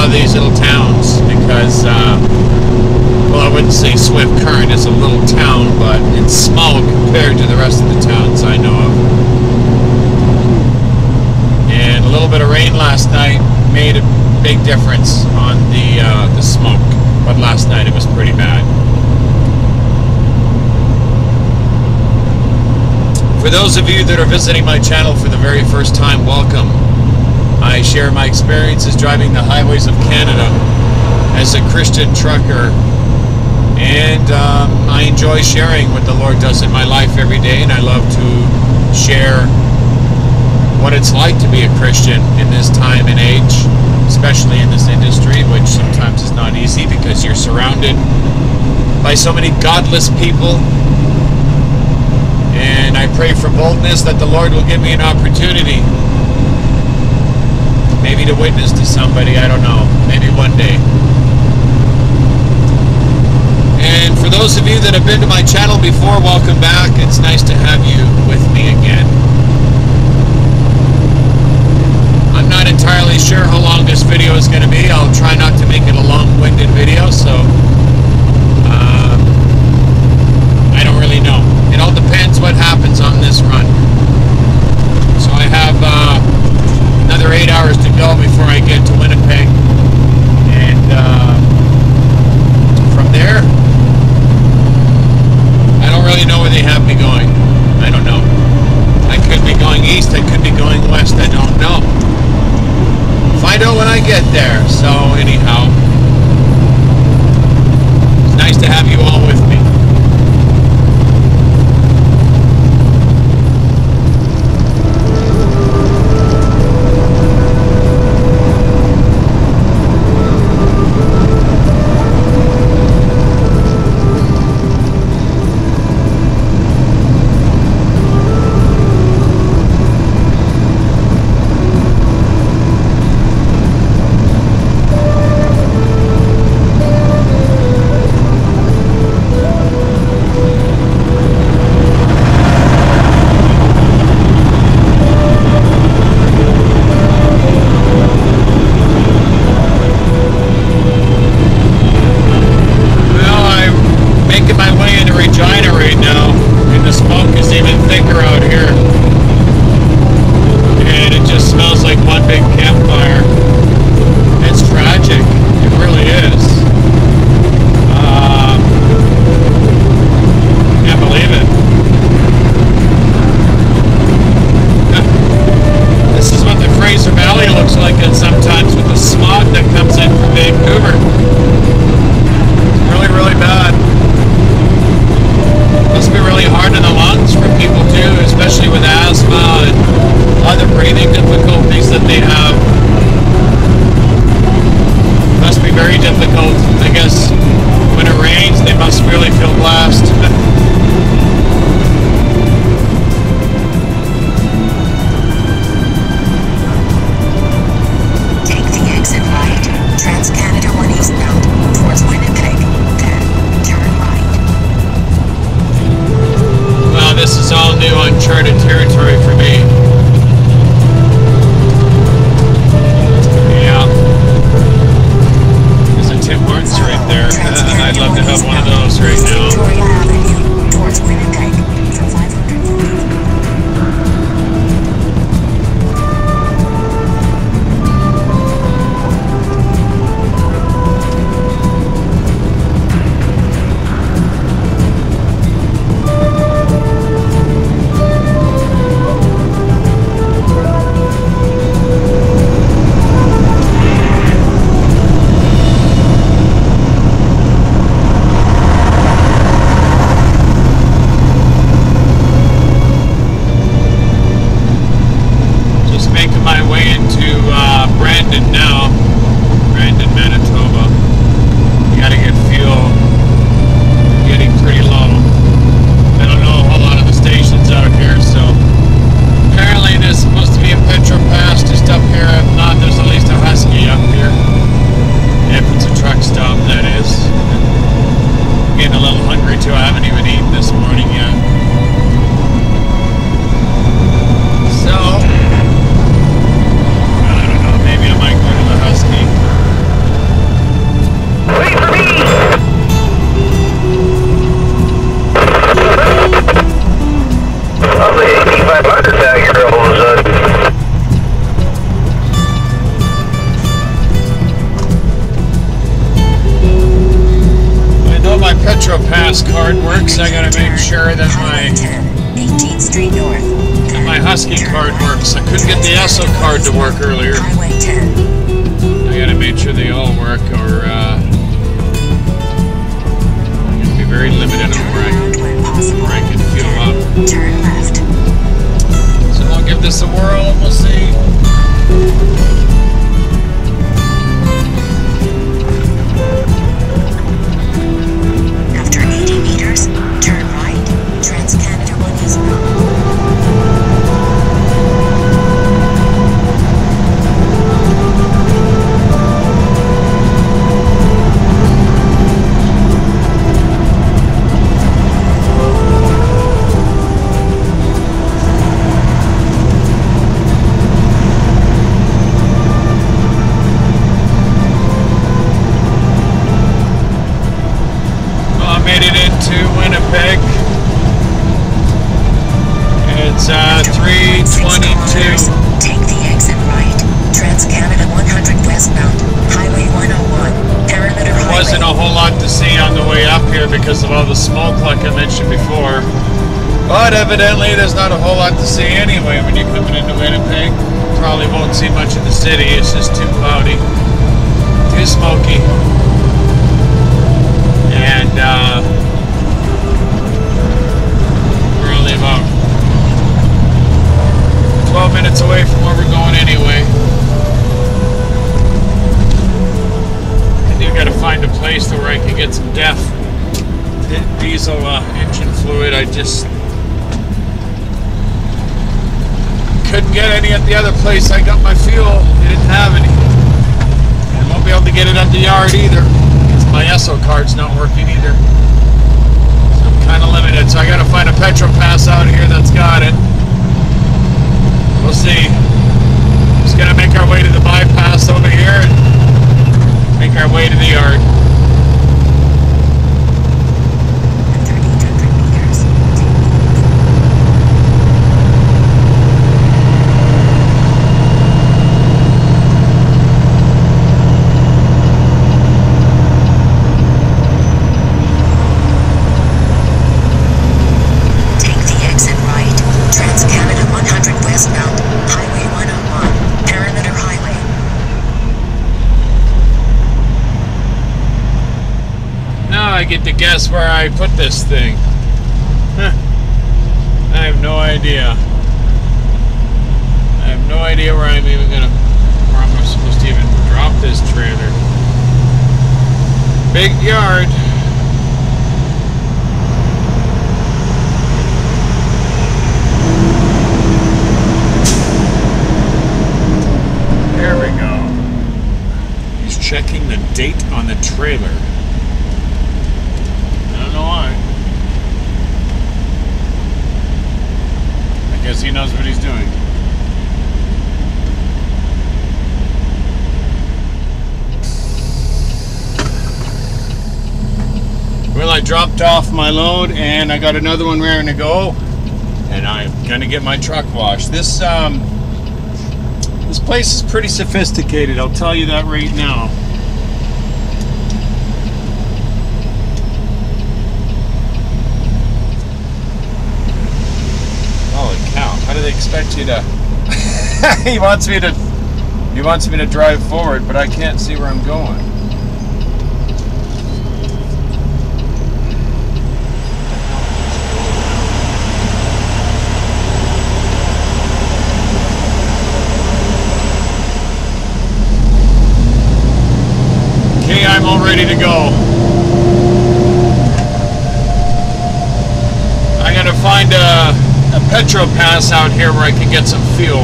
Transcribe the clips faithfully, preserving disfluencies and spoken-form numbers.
of these little towns because, uh, well, I wouldn't say Swift Current is a little town, but it's small compared to the rest of the towns I know of. And a little bit of rain last night made a big difference on the uh, the smoke, but last night it was pretty bad. For those of you that are visiting my channel for the very first time, welcome. I share my experiences driving the highways of Canada as a Christian trucker, and um, I enjoy sharing what the Lord does in my life every day, and I love to share what it's like to be a Christian in this time and age, especially in this industry, which sometimes is not easy because you're surrounded by so many godless people. And I pray for boldness that the Lord will give me an opportunity, maybe to witness to somebody, I don't know, maybe one day. And for those of you that have been to my channel before, welcome back. It's nice to have you with me again. I'm not entirely sure how long this video is going to be. I'll try not to make it a long-winded video, so um, I don't really know. It all depends what happens on this run. So I have uh, another eight hours to go before I get to Winnipeg, and uh, from there, I don't really know where they have me going. I don't know. I could be going east, I could be going west, I don't know. Find out when I get there. So anyhow, it's nice to have you all with me. Metro Pass card works. I gotta make sure that my eighteenth Street North. that my Husky card works. I couldn't get the Esso card to work earlier. Highway ten. I gotta make sure they all work, or uh, I'm gonna be very limited on where I, where I can fuel up. Turn left. So I'll give this a whirl and we'll see. After eighty meters, turn right. Trans-Canada one eastbound. Winnipeg. It's uh, three twenty-two. Take the exit right. Trans-Canada one hundred westbound. Highway one oh one. Perimeter There wasn't a whole lot to see on the way up here because of all the smoke like I mentioned before. But evidently there's not a whole lot to see anyway when you're coming into Winnipeg. Probably won't see much of the city. It's just too cloudy. Too smoky. And uh about twelve minutes away from where we're going anyway. I do gotta find a place where I can get some D E F diesel uh, engine fluid. I just couldn't get any at the other place I got my fuel. They didn't have any. I won't be able to get it at the yard either. My Esso card's not working either. Kind of limited, so I gotta find a Petro Pass out here that's got it. We'll see. Just gonna make our way to the bypass over here and make our way to the yard. I get to guess where I put this thing. Huh. I have no idea. I have no idea where I'm even gonna, where I'm supposed to even drop this trailer. Big yard. There we go. He's checking the date on the trailer. Why? I guess he knows what he's doing. Well, I dropped off my load and I got another one raring to go, and I'm gonna get my truck washed. This um this place is pretty sophisticated, I'll tell you that right now. How do they expect you to? he wants me to. He wants me to drive forward, but I can't see where I'm going. Okay, I'm all ready to go. I gotta find a. a Petro Pass out here where I can get some fuel.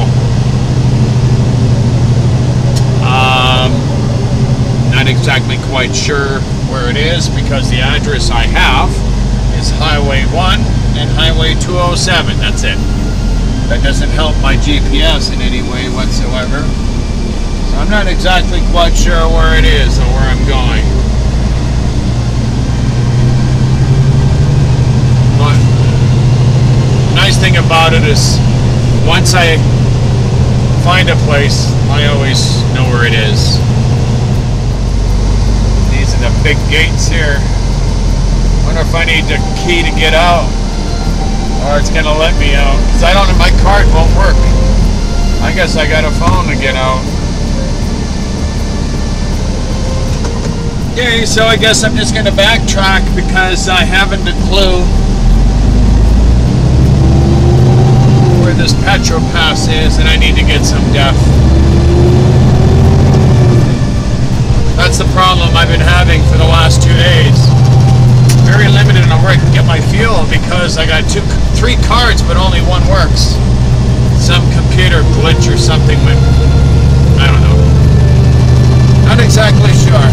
Um, not exactly quite sure where it is because the address I have is Highway one and Highway two oh seven. That's it. That doesn't help my G P S in any way whatsoever. So I'm not exactly quite sure where it is or where I'm going. But nice thing about it is once I find a place, I always know where it is. These are the big gates here. What wonder if I need the key to get out, or it's gonna let me out. Cause I don't. My card won't work. I guess I got a phone to get out. Okay, so I guess I'm just gonna backtrack because I haven't a clue where this Petro Pass is, and I need to get some def. That's the problem I've been having for the last two days. Very limited on where I can get my fuel because I got two, three cards, but only one works. Some computer glitch or something with, I don't know. Not exactly sure.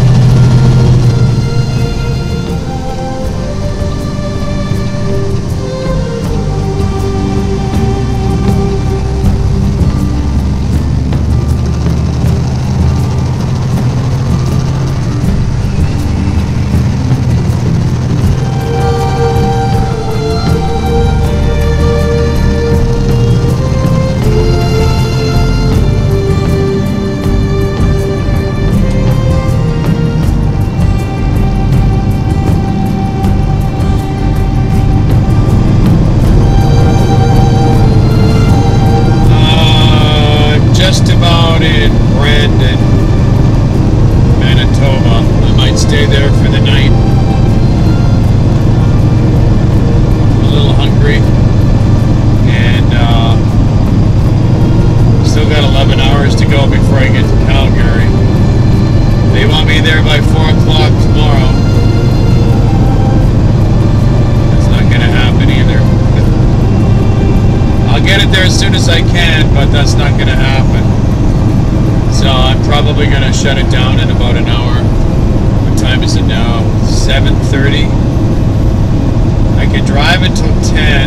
Shut it down in about an hour. What time is it now? seven thirty. I could drive until ten.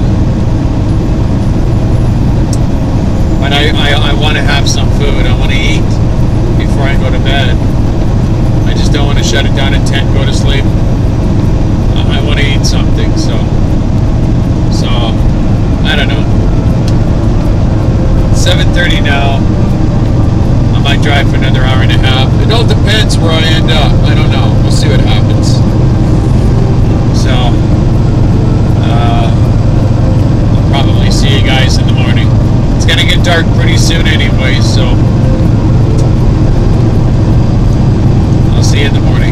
But I, I, I want to have some food. I want to eat before I go to bed. I just don't want to shut it down at ten, go to sleep. I want to eat something, so so I don't know. seven thirty now. I might drive for another hour and a half. It all depends where I end up. I don't know. We'll see what happens. So, uh, I'll probably see you guys in the morning. It's gonna get dark pretty soon anyway, so I'll see you in the morning.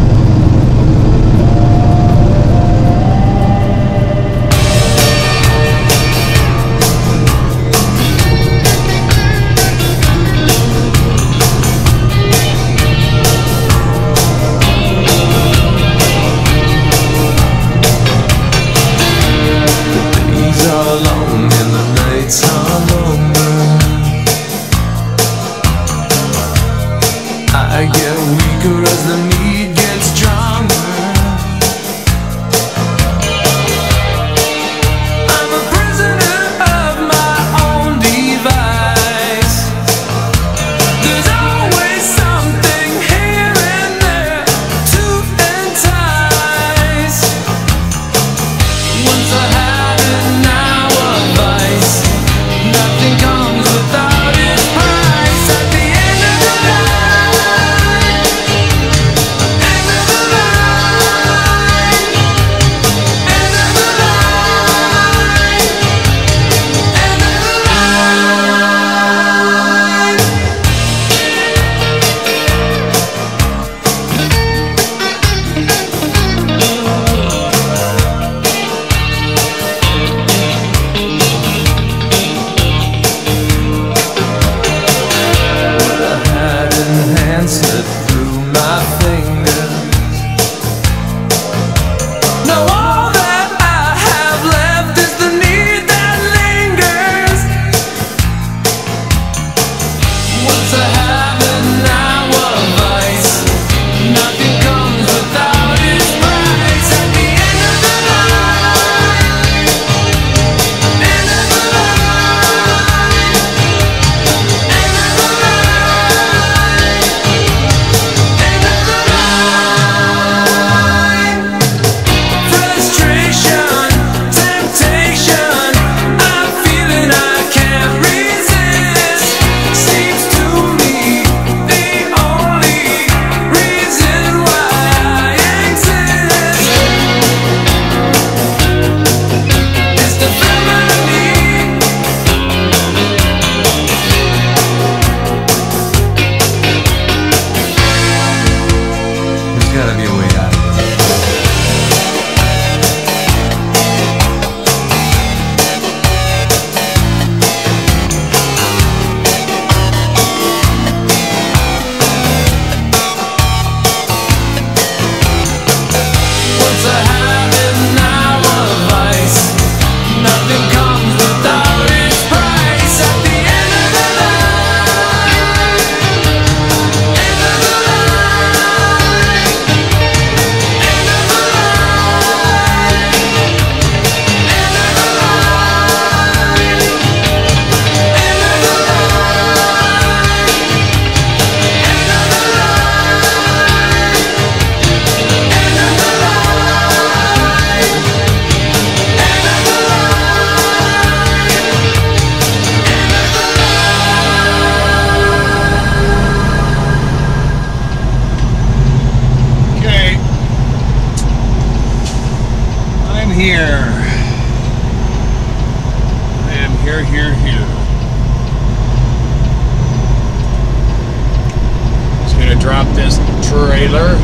drop this trailer.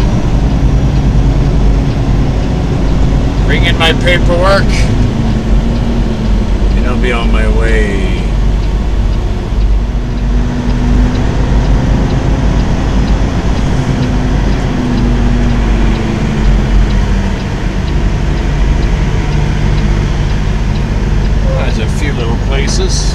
Bring in my paperwork. And I'll be on my way. There's a few little places.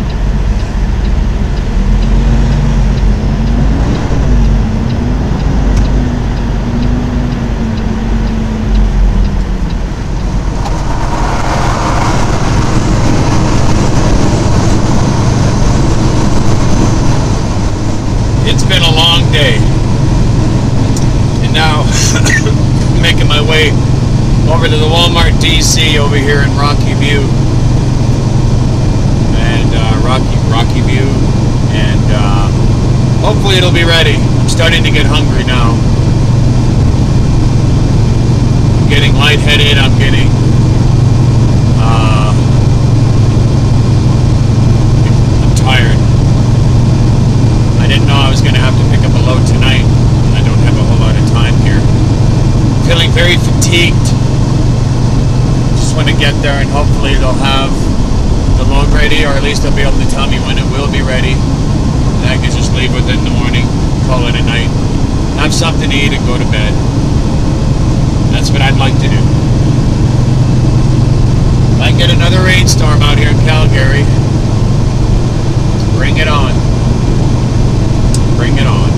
It's been a long day, and now making my way over to the Walmart D C over here in Rocky View, and uh, Rocky Rocky View, and uh, hopefully it'll be ready. I'm starting to get hungry now. I'm getting lightheaded. I'm getting uh, I'm tired. I didn't know I was going to have to pick up a load tonight. I don't have a whole lot of time here. Feeling very fatigued. Just want to get there, and hopefully they'll have the load ready, or at least they'll be able to tell me when it will be ready. And I can just leave with it in the morning, call it a night, have something to eat, and go to bed. That's what I'd like to do. If I get another rainstorm out here in Calgary, bring it on. Bring it on.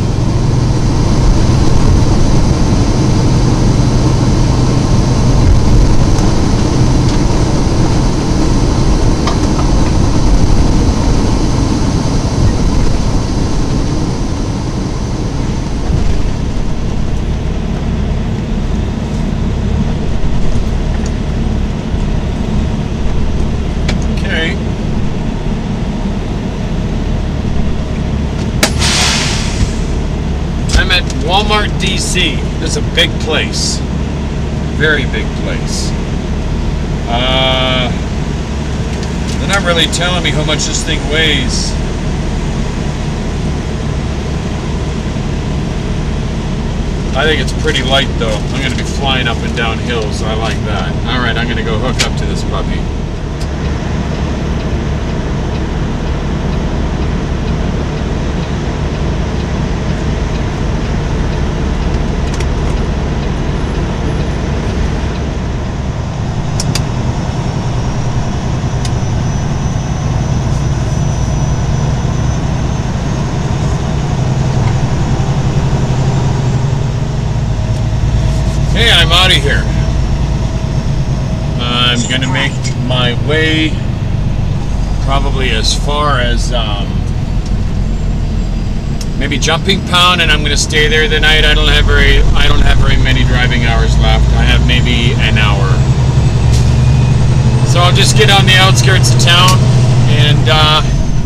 Walmart D C. This is a big place. Very big place. Uh, they're not really telling me how much this thing weighs. I think it's pretty light though. I'm going to be flying up and down hills, so I like that. Alright, I'm going to go hook up to this puppy. Hey, I'm out of here. I'm gonna make my way probably as far as um, maybe Jumping Pound, and I'm gonna stay there the night. I don't have very I don't have very many driving hours left. I have maybe an hour. So I'll just get on the outskirts of town and uh,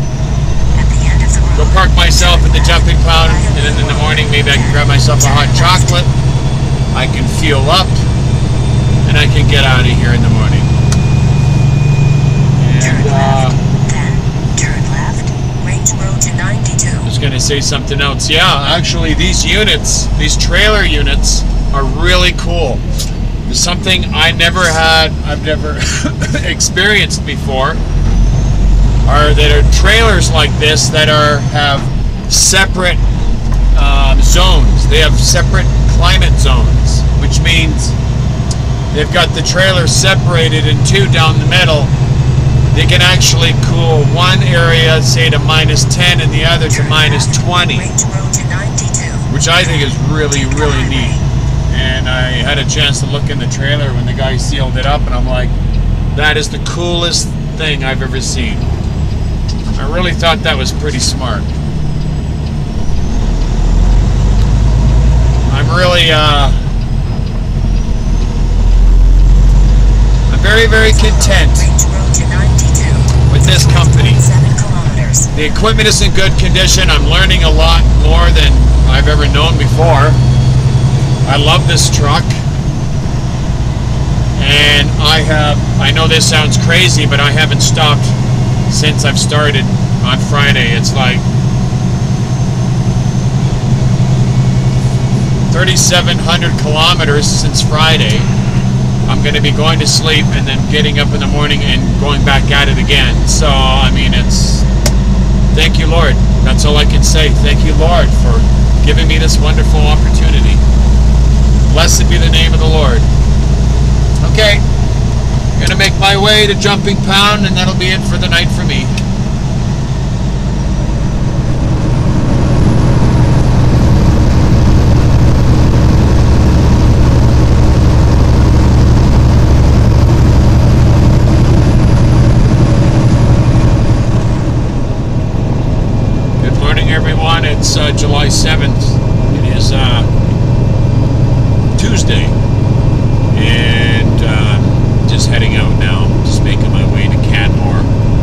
go park myself at the Jumping Pound, and then in the morning maybe I can grab myself a hot chocolate. I can fuel up, and I can get out of here in the morning. And uh, then turn left, range road to ninety-two. I was going to say something else. Yeah, actually, these units, these trailer units, are really cool. There's something I never had, I've never experienced before, are that are trailers like this that are have separate um, zones. They have separate climate zones, which means they've got the trailer separated in two down the middle. They can actually cool one area, say to minus ten, and the other to minus twenty, which I think is really, really neat. And I had a chance to look in the trailer when the guy sealed it up, and I'm like, that is the coolest thing I've ever seen. I really thought that was pretty smart. I'm really, uh, I'm very, very content with this company. The equipment is in good condition. I'm learning a lot more than I've ever known before. I love this truck. And I have, I know this sounds crazy, but I haven't stopped since I've started on Friday. It's like, forty-seven hundred kilometers since Friday. I'm going to be going to sleep and then getting up in the morning and going back at it again. So, I mean, it's... Thank you, Lord. That's all I can say. Thank you, Lord, for giving me this wonderful opportunity. Blessed be the name of the Lord. Okay. I'm going to make my way to Jumping Pound, and that'll be it for the night for me. It's uh, July seventh. It is uh, Tuesday, and uh, just heading out now. Just making my way to Canmore.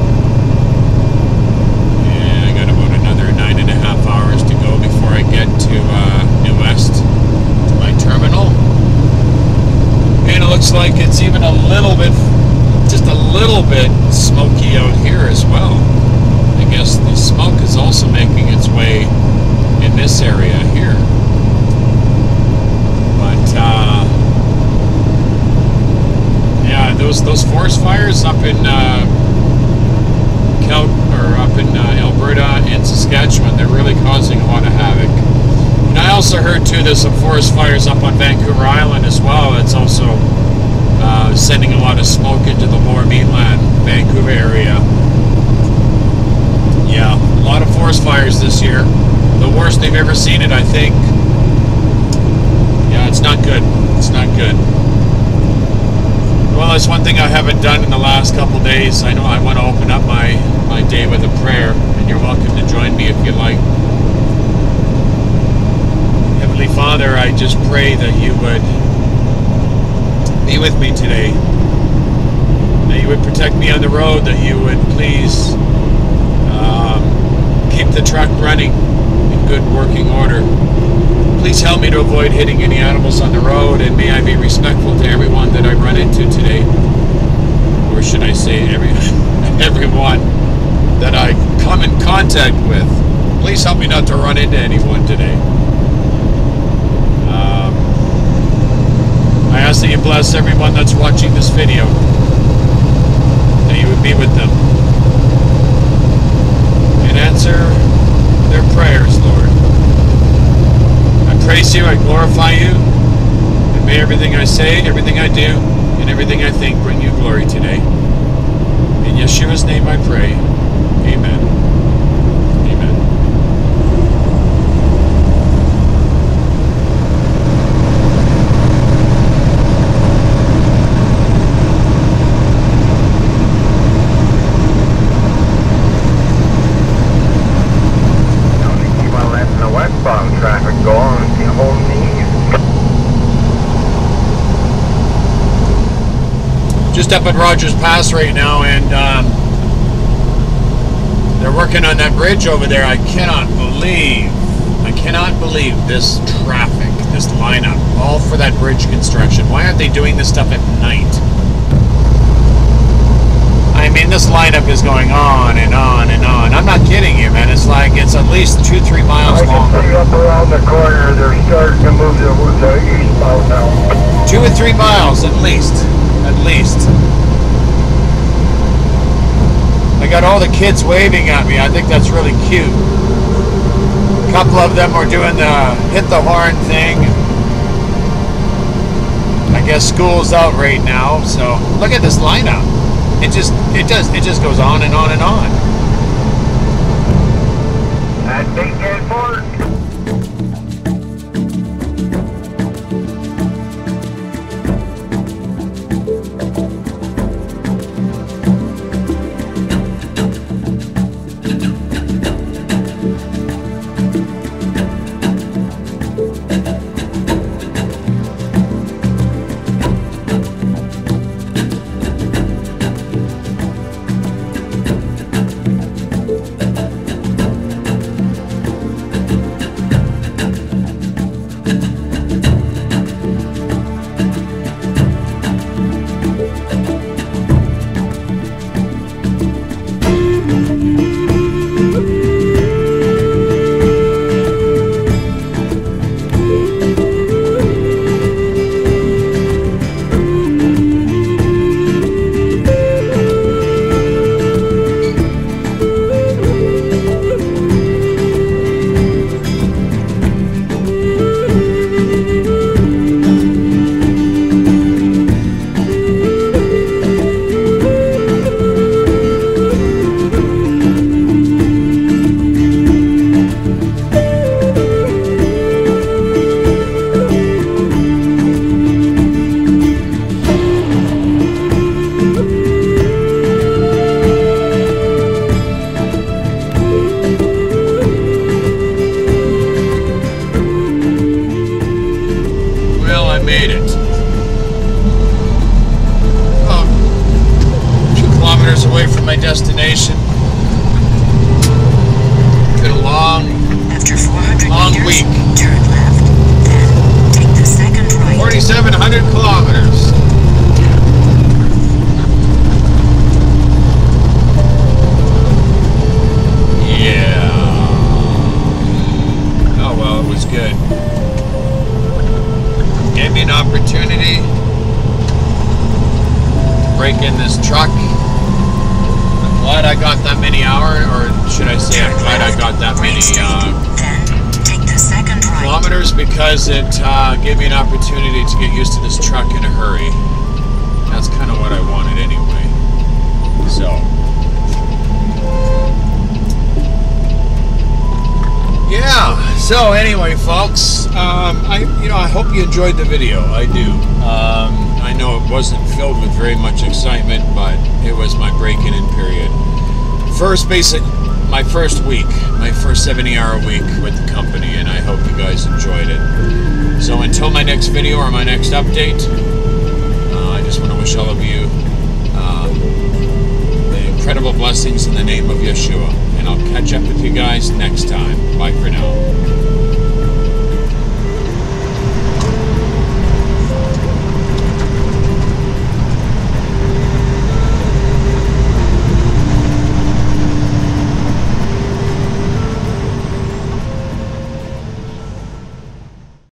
And I got about another nine and a half hours to go before I get to uh, New West, to my terminal. And it looks like it's even a little bit, just a little bit smoky out here as well. I guess the smoke is also making its way in this area here. But uh, yeah, those those forest fires up in uh, Cal or up in uh, Alberta and Saskatchewan, they're really causing a lot of havoc. And I also heard too there's some forest fires up on Vancouver Island as well. It's also uh, sending a lot of smoke into the Lower Mainland, Vancouver area. Yeah, a lot of forest fires this year. The worst they've ever seen it, I think. Yeah, it's not good. It's not good. Well, that's one thing I haven't done in the last couple days. I know I want to open up my, my day with a prayer, and you're welcome to join me if you like. Heavenly Father, I just pray that you would be with me today. That you would protect me on the road, that you would please um, keep the truck running in good working order. Please help me to avoid hitting any animals on the road, and may I be respectful to everyone that I run into today. Or should I say every, everyone that I come in contact with. Please help me not to run into anyone today. Um, I ask that you bless everyone that's watching this video, that you would be with them and answer their prayers, Lord. I praise you, I glorify you, and may everything I say, everything I do, and everything I think bring you glory today. In Yeshua's name I pray. Amen. Amen. Keep on letting the westbound traffic go on the whole knees. Just up at Rogers Pass right now, and um, they're working on that bridge over there. I cannot believe, I cannot believe this traffic, this lineup, all for that bridge construction. Why aren't they doing this stuff at night? I mean, this lineup is going on and on and on. I'm not kidding you, man. It's like, it's at least two, three miles I can long. see up around the corner, they're starting to move to the eastbound now. Two or three miles at least. At least. I got all the kids waving at me. I think that's really cute. A couple of them are doing the hit the horn thing. I guess school's out right now, so look at this lineup. It just it does it just goes on and on and on. That big dead Ford. made it. Oh, a few kilometers away from my destination. Been a long, After four hundred long meters, week. turn left. Then take the second right. forty-seven hundred kilometers. Yeah. Oh well, it was good. Gave me an opportunity to break in this truck. I'm glad I got that many hours, or should I say, I'm glad I got that many uh, Then take the second right. kilometers, because it uh, gave me an opportunity to get used to this truck in a hurry. That's kind of what I wanted anyway. So. Yeah, so anyway, folks, um, I you know I hope you enjoyed the video. I do. Um, I know it wasn't filled with very much excitement, but it was my break-in period. First basic, my first week, my first seventy-hour week with the company, and I hope you guys enjoyed it. So until my next video or my next update, uh, I just want to wish all of you uh, the incredible blessings in the name of Yeshua. And I'll catch up with you guys next time. Bye for now.